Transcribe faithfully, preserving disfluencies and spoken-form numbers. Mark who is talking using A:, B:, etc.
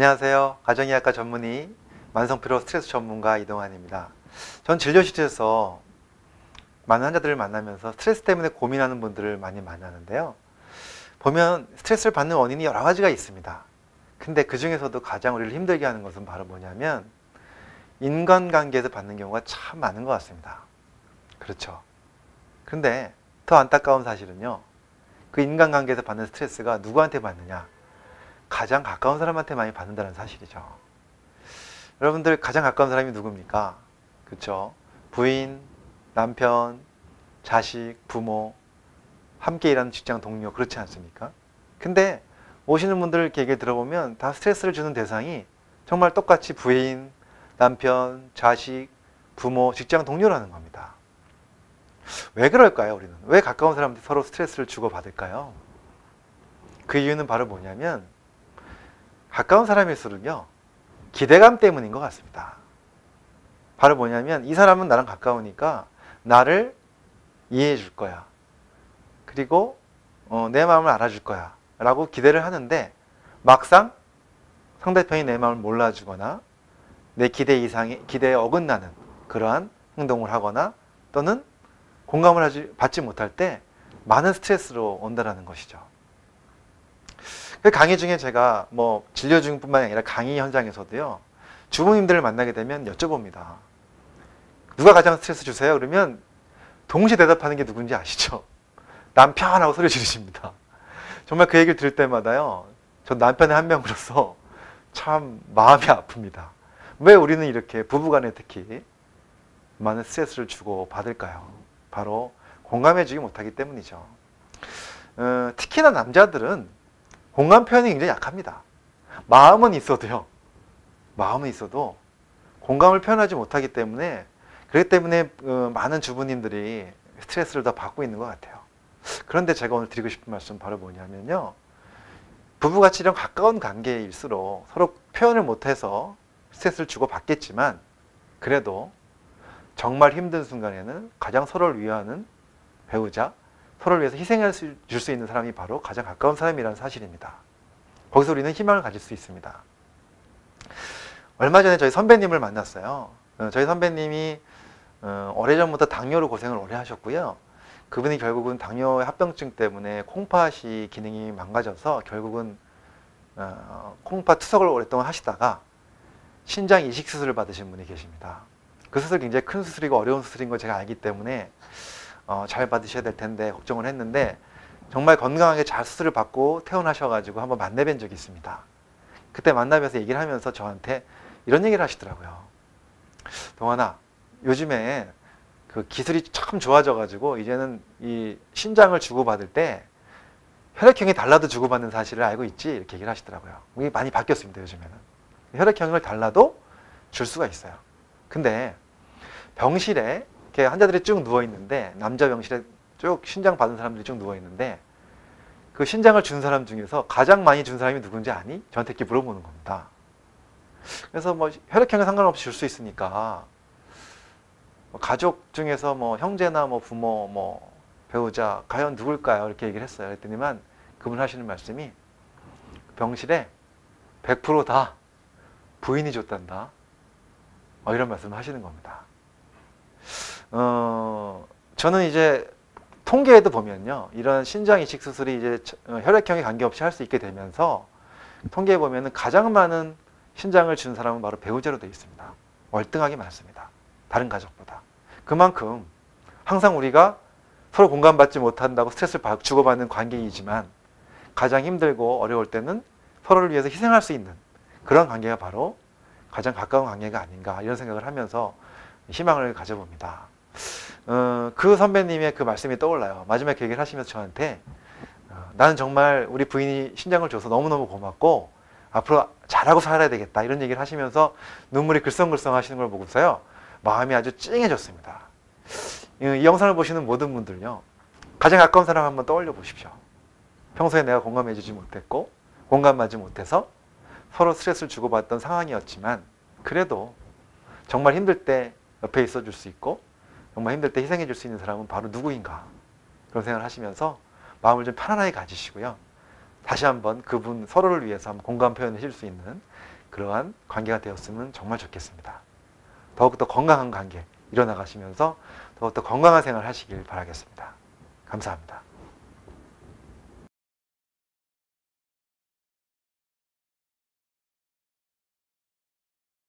A: 안녕하세요. 가정의학과 전문의 만성피로 스트레스 전문가 이동환입니다. 전 진료실에서 많은 환자들을 만나면서 스트레스 때문에 고민하는 분들을 많이 만나는데요. 보면 스트레스를 받는 원인이 여러 가지가 있습니다. 근데 그 중에서도 가장 우리를 힘들게 하는 것은 바로 뭐냐면 인간관계에서 받는 경우가 참 많은 것 같습니다. 그렇죠. 근데 더 안타까운 사실은요. 그 인간관계에서 받는 스트레스가 누구한테 받느냐? 가장 가까운 사람한테 많이 받는다는 사실이죠. 여러분들 가장 가까운 사람이 누굽니까? 그렇죠. 부인, 남편, 자식, 부모, 함께 일하는 직장 동료, 그렇지 않습니까? 근데 오시는 분들 이렇게 얘기 들어보면 다 스트레스를 주는 대상이 정말 똑같이 부인, 남편, 자식, 부모, 직장 동료라는 겁니다. 왜 그럴까요, 우리는? 왜 가까운 사람한테 서로 스트레스를 주고받을까요? 그 이유는 바로 뭐냐면 가까운 사람일수록요, 기대감 때문인 것 같습니다. 바로 뭐냐면 이 사람은 나랑 가까우니까 나를 이해해 줄 거야. 그리고 어, 내 마음을 알아줄 거야. 라고 기대를 하는데 막상 상대편이 내 마음을 몰라주거나 내 기대 이상의, 기대에 어긋나는 그러한 행동을 하거나 또는 공감을 하지, 받지 못할 때 많은 스트레스로 온다는 것이죠. 그 강의 중에 제가 뭐 진료 중뿐만 아니라 강의 현장에서도요, 주부님들을 만나게 되면 여쭤봅니다. 누가 가장 스트레스 주세요? 그러면 동시에 대답하는 게 누군지 아시죠? 남편하고 소리 지르십니다. 정말 그 얘기를 들을 때마다요, 전 남편의 한 명으로서 참 마음이 아픕니다. 왜 우리는 이렇게 부부간에 특히 많은 스트레스를 주고 받을까요? 바로 공감해주지 못하기 때문이죠. 어, 특히나 남자들은 공감 표현이 굉장히 약합니다. 마음은 있어도요. 마음은 있어도 공감을 표현하지 못하기 때문에 그렇기 때문에 어, 많은 주부님들이 스트레스를 더 받고 있는 것 같아요. 그런데 제가 오늘 드리고 싶은 말씀은 바로 뭐냐면요. 부부같이 이런 가까운 관계일수록 서로 표현을 못해서 스트레스를 주고 받겠지만 그래도 정말 힘든 순간에는 가장 서로를 위하는 배우자, 서로를 위해서 희생할 수, 줄 수 있는 사람이 바로 가장 가까운 사람이라는 사실입니다. 거기서 우리는 희망을 가질 수 있습니다. 얼마 전에 저희 선배님을 만났어요. 저희 선배님이 오래전부터 당뇨로 고생을 오래 하셨고요. 그분이 결국은 당뇨 합병증 때문에 콩팥이 기능이 망가져서 결국은 콩팥 투석을 오랫동안 하시다가 신장 이식 수술을 받으신 분이 계십니다. 그 수술 굉장히 큰 수술이고 어려운 수술인 걸 제가 알기 때문에 어, 잘 받으셔야 될 텐데 걱정을 했는데 정말 건강하게 잘 수술을 받고 퇴원하셔가지고 한번 만나뵌 적이 있습니다. 그때 만나면서 얘기를 하면서 저한테 이런 얘기를 하시더라고요. 동환아, 요즘에 그 기술이 참 좋아져가지고 이제는 이 신장을 주고받을 때 혈액형이 달라도 주고받는 사실을 알고 있지? 이렇게 얘기를 하시더라고요. 이게 많이 바뀌었습니다, 요즘에는. 혈액형을 달라도 줄 수가 있어요. 근데 병실에 이렇게 환자들이 쭉 누워있는데 남자 병실에 쭉 신장 받은 사람들이 쭉 누워있는데 그 신장을 준 사람 중에서 가장 많이 준 사람이 누군지 아니? 저한테 이렇게 물어보는 겁니다. 그래서 뭐 혈액형에 상관없이 줄 수 있으니까 가족 중에서 뭐 형제나 뭐 부모 뭐 배우자 과연 누굴까요? 이렇게 얘기를 했어요. 그랬더니만 그분 하시는 말씀이 병실에 백 퍼센트 다 부인이 줬단다. 어, 이런 말씀을 하시는 겁니다. 어, 저는 이제 통계에도 보면요, 이런 신장 이식 수술이 이제 혈액형에 관계없이 할 수 있게 되면서 통계에 보면은 가장 많은 신장을 준 사람은 바로 배우자로 되어 있습니다. 월등하게 많습니다. 다른 가족보다. 그만큼 항상 우리가 서로 공감받지 못한다고 스트레스를 주고받는 관계이지만 가장 힘들고 어려울 때는 서로를 위해서 희생할 수 있는 그런 관계가 바로 가장 가까운 관계가 아닌가 이런 생각을 하면서 희망을 가져봅니다. 어, 그 선배님의 그 말씀이 떠올라요. 마지막에 그 얘기를 하시면서 저한테 어, 나는 정말 우리 부인이 신장을 줘서 너무너무 고맙고 앞으로 잘하고 살아야 되겠다 이런 얘기를 하시면서 눈물이 글썽글썽 하시는 걸 보고서요 마음이 아주 찡해졌습니다. 이, 이 영상을 보시는 모든 분들요 가장 가까운 사람 한번 떠올려 보십시오. 평소에 내가 공감해 주지 못했고 공감하지 못해서 서로 스트레스를 주고받던 상황이었지만 그래도 정말 힘들 때 옆에 있어 줄 수 있고 정말 힘들 때 희생해 줄 수 있는 사람은 바로 누구인가 그런 생각을 하시면서 마음을 좀 편안하게 가지시고요. 다시 한번 그분 서로를 위해서 한번 공감 표현을 해줄 수 있는 그러한 관계가 되었으면 정말 좋겠습니다. 더욱더 건강한 관계 이뤄나가시면서 더욱더 건강한 생활 하시길 바라겠습니다. 감사합니다.